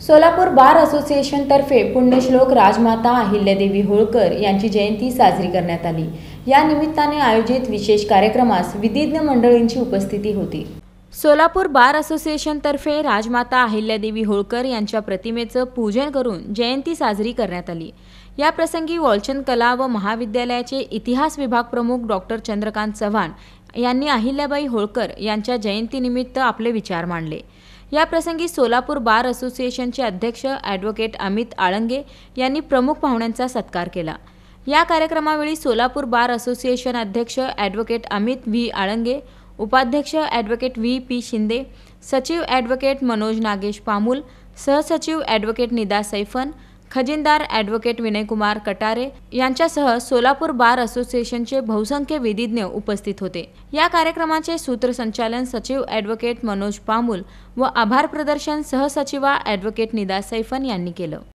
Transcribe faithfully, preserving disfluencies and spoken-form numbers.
Solapur bar association तर्फे पुण्यश्लोक राजमाता अहिल्यादेवी होळकर यांची जयंती साजरी करण्यात आली। या निमित्ताने आयोजित विशेष कार्यक्रमास विधिज्ञ मंडळींची उपस्थिती होती। सोलापूर बार असोसिएशन तर्फे राजमाता अहिल्यादेवी होळकर यांच्या प्रतिमेचं पूजन करून जयंती साजरी करण्यात आली। या प्रसंगी वालचंद कला व महाविद्यालयाचे इतिहास विभाग प्रमुख डॉक्टर चंद्रकांत चव्हाण यांनी अहिल्याबाई होळकर यांच्या जयंतीनिमित्त आपले विचार मांडले। या प्रसंगी सोलापूर बार असोसिएशनचे अध्यक्ष ॲडव्होकेट अमित आळंगे यांनी प्रमुख पाहुण्यांचा सत्कार केला। या कार्यक्रमावेळी सोलापूर बार असोसिएशन अध्यक्ष ॲडव्होकेट अमित व्ही आळंगे, उपाध्यक्ष ॲडव्होकेट व्ही पी शिंदे, सचिव ॲडव्होकेट मनोज नागेश पामुल, सहसचिव ॲडव्होकेट निदा सैफन, खजिनदार ॲडव्होकेट विनयकुमार कटारे यांच्यासह सोलापूर बार असोसिएशनचे बहुसंख्य विधिज्ञ उपस्थित होते। या कार्यक्रमाचे सूत्रसंचालन सचिव ॲडव्होकेट मनोज पामुल व आभार प्रदर्शन सहसचिवा ॲडव्होकेट निदा सैफन यांनी केलं।